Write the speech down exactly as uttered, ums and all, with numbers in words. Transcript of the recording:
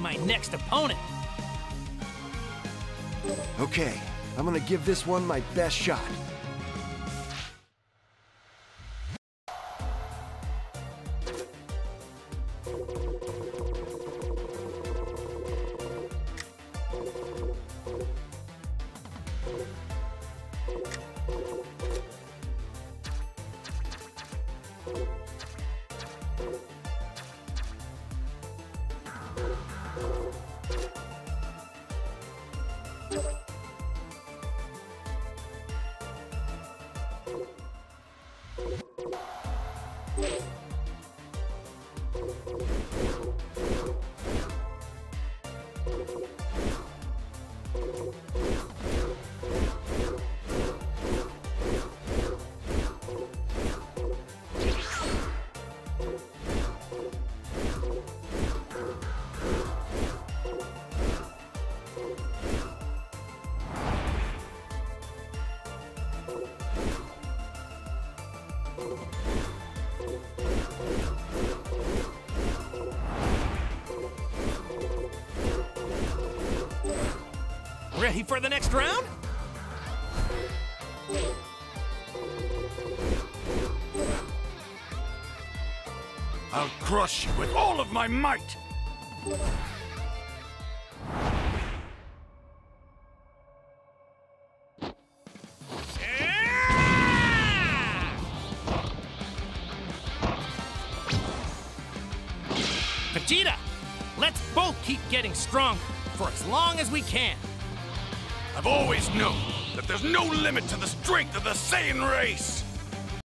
my next opponent. Okay, I'm gonna give this one my best shot. Ready for the next round? I'll crush you with all of my might! Vegeta, let's both keep getting stronger for as long as we can. I've always known that there's no limit to the strength of the Saiyan race!